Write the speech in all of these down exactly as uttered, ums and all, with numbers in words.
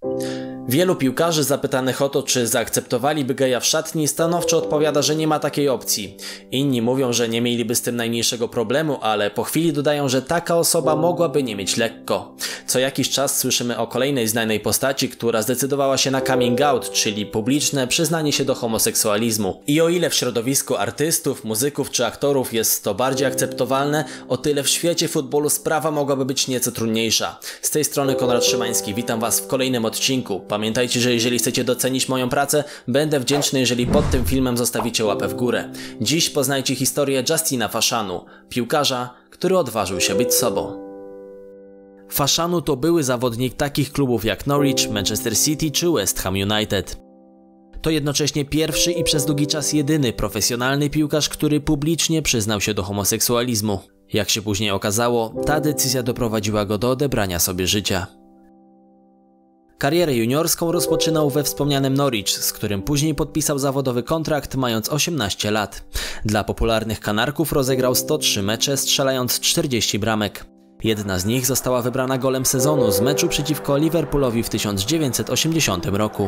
Wielu piłkarzy zapytanych o to, czy zaakceptowaliby geja w szatni, stanowczo odpowiada, że nie ma takiej opcji. Inni mówią, że nie mieliby z tym najmniejszego problemu, ale po chwili dodają, że taka osoba mogłaby nie mieć lekko. Co jakiś czas słyszymy o kolejnej znanej postaci, która zdecydowała się na coming out, czyli publiczne przyznanie się do homoseksualizmu. I o ile w środowisku artystów, muzyków czy aktorów jest to bardziej akceptowalne, o tyle w świecie futbolu sprawa mogłaby być nieco trudniejsza. Z tej strony Konrad Szymański, witam Was w kolejnym odcinku. Pamiętajcie, że jeżeli chcecie docenić moją pracę, będę wdzięczny, jeżeli pod tym filmem zostawicie łapę w górę. Dziś poznajcie historię Justina Fashanu, piłkarza, który odważył się być sobą. Fashanu to były zawodnik takich klubów jak Norwich, Manchester City czy West Ham United. To jednocześnie pierwszy i przez długi czas jedyny profesjonalny piłkarz, który publicznie przyznał się do homoseksualizmu. Jak się później okazało, ta decyzja doprowadziła go do odebrania sobie życia. Karierę juniorską rozpoczynał we wspomnianym Norwich, z którym później podpisał zawodowy kontrakt, mając osiemnaście lat. Dla popularnych Kanarków rozegrał sto trzy mecze, strzelając czterdzieści bramek. Jedna z nich została wybrana golem sezonu z meczu przeciwko Liverpoolowi w tysiąc dziewięćset osiemdziesiątym roku.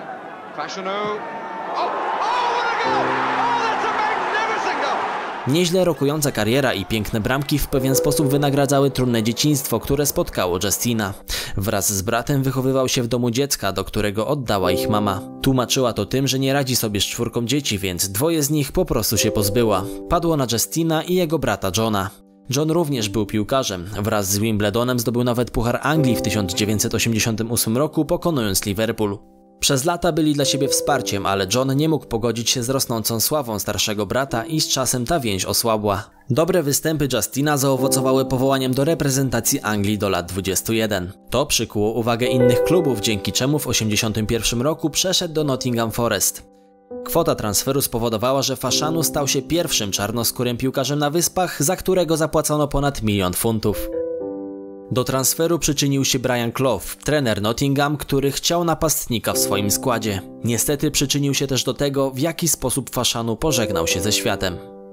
Nieźle rokująca kariera i piękne bramki w pewien sposób wynagradzały trudne dzieciństwo, które spotkało Justina. Wraz z bratem wychowywał się w domu dziecka, do którego oddała ich mama. Tłumaczyła to tym, że nie radzi sobie z czwórką dzieci, więc dwoje z nich po prostu się pozbyła. Padło na Justina i jego brata Johna. John również był piłkarzem. Wraz z Wimbledonem zdobył nawet Puchar Anglii w tysiąc dziewięćset osiemdziesiątym ósmym roku, pokonując Liverpool. Przez lata byli dla siebie wsparciem, ale John nie mógł pogodzić się z rosnącą sławą starszego brata i z czasem ta więź osłabła. Dobre występy Justina zaowocowały powołaniem do reprezentacji Anglii do lat dwudziestu jeden. To przykuło uwagę innych klubów, dzięki czemu w osiemdziesiątym pierwszym roku przeszedł do Nottingham Forest. Kwota transferu spowodowała, że Fashanu stał się pierwszym czarnoskórym piłkarzem na Wyspach, za którego zapłacono ponad milion funtów. Do transferu przyczynił się Brian Clough, trener Nottingham, który chciał napastnika w swoim składzie. Niestety przyczynił się też do tego, w jaki sposób Fashanu pożegnał się ze światem.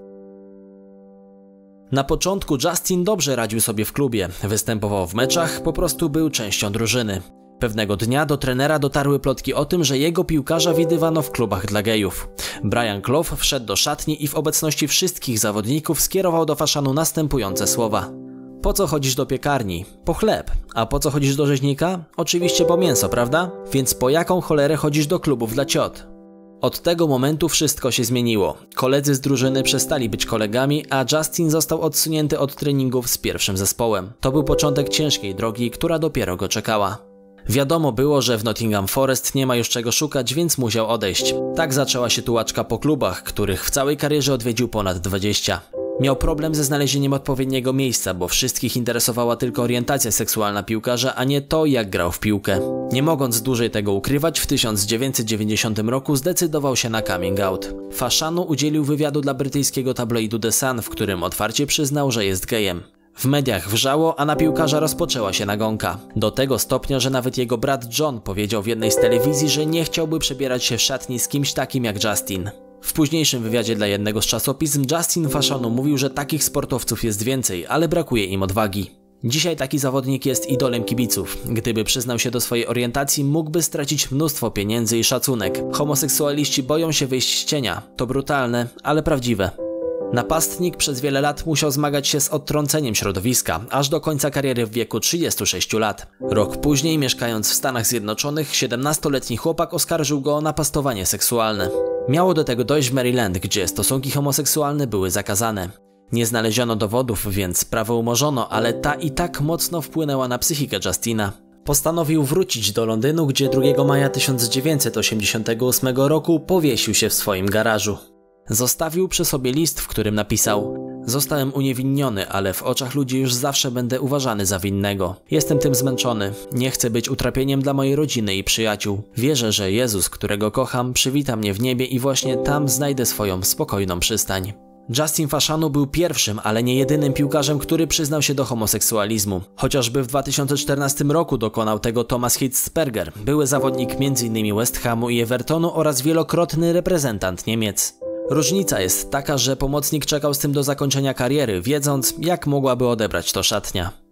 Na początku Justin dobrze radził sobie w klubie, występował w meczach, po prostu był częścią drużyny. Pewnego dnia do trenera dotarły plotki o tym, że jego piłkarza widywano w klubach dla gejów. Brian Clough wszedł do szatni i w obecności wszystkich zawodników skierował do Fashanu następujące słowa. Po co chodzisz do piekarni? Po chleb. A po co chodzisz do rzeźnika? Oczywiście po mięso, prawda? Więc po jaką cholerę chodzisz do klubów dla ciot? Od tego momentu wszystko się zmieniło. Koledzy z drużyny przestali być kolegami, a Justin został odsunięty od treningów z pierwszym zespołem. To był początek ciężkiej drogi, która dopiero go czekała. Wiadomo było, że w Nottingham Forest nie ma już czego szukać, więc musiał odejść. Tak zaczęła się tułaczka po klubach, których w całej karierze odwiedził ponad dwadzieścia. Miał problem ze znalezieniem odpowiedniego miejsca, bo wszystkich interesowała tylko orientacja seksualna piłkarza, a nie to, jak grał w piłkę. Nie mogąc dłużej tego ukrywać, w tysiąc dziewięćset dziewięćdziesiątym roku zdecydował się na coming out. Fashanu udzielił wywiadu dla brytyjskiego tabloidu The Sun, w którym otwarcie przyznał, że jest gejem. W mediach wrzało, a na piłkarza rozpoczęła się nagonka. Do tego stopnia, że nawet jego brat John powiedział w jednej z telewizji, że nie chciałby przebierać się w szatni z kimś takim jak Justin. W późniejszym wywiadzie dla jednego z czasopism Justin Fashanu mówił, że takich sportowców jest więcej, ale brakuje im odwagi. Dzisiaj taki zawodnik jest idolem kibiców. Gdyby przyznał się do swojej orientacji, mógłby stracić mnóstwo pieniędzy i szacunek. Homoseksualiści boją się wyjść z cienia. To brutalne, ale prawdziwe. Napastnik przez wiele lat musiał zmagać się z odtrąceniem środowiska, aż do końca kariery w wieku trzydziestu sześciu lat. Rok później, mieszkając w Stanach Zjednoczonych, siedemnastoletni chłopak oskarżył go o napastowanie seksualne. Miało do tego dojść w Maryland, gdzie stosunki homoseksualne były zakazane. Nie znaleziono dowodów, więc sprawę umorzono, ale ta i tak mocno wpłynęła na psychikę Justina. Postanowił wrócić do Londynu, gdzie drugiego maja tysiąc dziewięćset osiemdziesiątego ósmego roku powiesił się w swoim garażu. Zostawił przy sobie list, w którym napisał: Zostałem uniewinniony, ale w oczach ludzi już zawsze będę uważany za winnego. Jestem tym zmęczony. Nie chcę być utrapieniem dla mojej rodziny i przyjaciół. Wierzę, że Jezus, którego kocham, przywita mnie w niebie i właśnie tam znajdę swoją spokojną przystań. Justin Fashanu był pierwszym, ale nie jedynym piłkarzem, który przyznał się do homoseksualizmu. Chociażby w dwa tysiące czternastym roku dokonał tego Thomas Hitzberger, były zawodnik m in West Hamu i Evertonu oraz wielokrotny reprezentant Niemiec. Różnica jest taka, że pomocnik czekał z tym do zakończenia kariery, wiedząc, jak mogłaby odebrać to szatnia.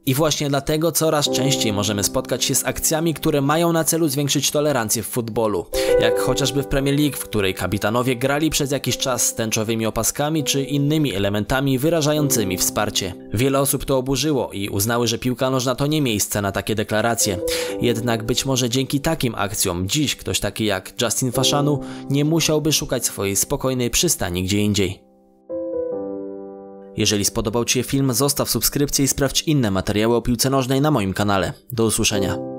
I właśnie dlatego coraz częściej możemy spotkać się z akcjami, które mają na celu zwiększyć tolerancję w futbolu. Jak chociażby w Premier League, w której kapitanowie grali przez jakiś czas z tęczowymi opaskami czy innymi elementami wyrażającymi wsparcie. Wiele osób to oburzyło i uznały, że piłka nożna to nie miejsce na takie deklaracje. Jednak być może dzięki takim akcjom dziś ktoś taki jak Justin Fashanu nie musiałby szukać swojej spokojnej przystani gdzie indziej. Jeżeli spodobał Ci się film, zostaw subskrypcję i sprawdź inne materiały o piłce nożnej na moim kanale. Do usłyszenia.